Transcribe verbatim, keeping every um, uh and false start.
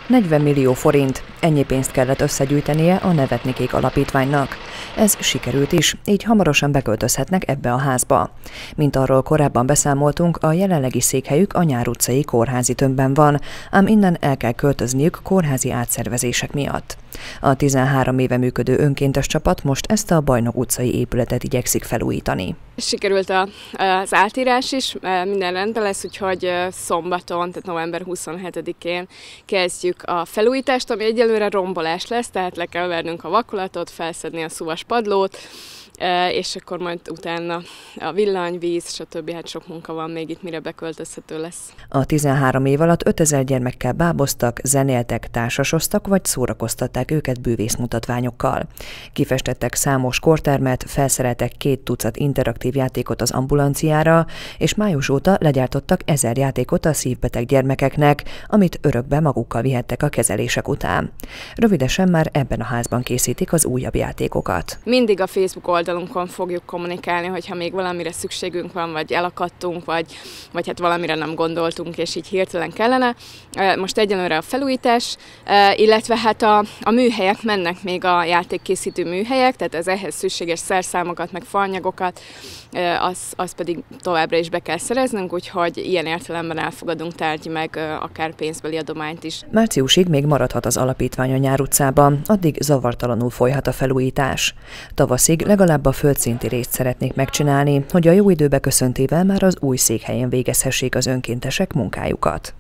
negyven millió forint, ennyi pénzt kellett összegyűjtenie a Nevetnikék alapítványnak. Ez sikerült is, így hamarosan beköltözhetnek ebbe a házba. Mint arról korábban beszámoltunk, a jelenlegi székhelyük a Nyár utcai kórházi tömbben van, ám innen el kell költözniük kórházi átszervezések miatt. A tizenhárom éve működő önkéntes csapat most ezt a Bajnok utcai épületet igyekszik felújítani. Sikerült a, az átírás is, minden rendben lesz, úgyhogy szombaton, tehát november huszonhetedikén kezdjük a felújítást, ami egyelőre rombolás lesz, tehát le kell vernünk a vakolatot, felszedni a szúvas padlót, és akkor majd utána a villany, víz, stb. Hát sok munka van még itt, mire beköltözhető lesz. A tizenhárom év alatt ötezer gyermekkel báboztak, zenéltek, társasoztak vagy szórakoztatták őket bűvészmutatványokkal. Kifestettek számos kortermet, felszereltek két tucat interaktív játékot az ambulanciára, és május óta legyártottak ezer játékot a szívbeteg gyermekeknek, amit örökbe magukkal vihettek a kezelések után. Rövidesen már ebben a házban készítik az újabb játékokat. Mindig a Facebook oldalunkon fogjuk kommunikálni, hogyha még valamire szükségünk van, vagy elakadtunk, vagy, vagy hát valamire nem gondoltunk, és így hirtelen kellene. Most egyenlőre a felújítás, illetve hát a, a műhelyek mennek még a játékkészítő műhelyek, tehát az ehhez szükséges szerszámokat, meg faanyagokat, az, az pedig továbbra is be kell szereznünk, úgyhogy ilyen értelemben elfogadunk tárgyi, meg akár pénzbeli adományt is. Márciusig még maradhat az alapítvány a Nyár utcában, addig zavartalanul folyhat a felújítás. Tavaszig legalább a földszinti részt szeretnék megcsinálni, hogy a jó idő beköszöntével már az új székhelyen végezhessék az önkéntesek munkájukat.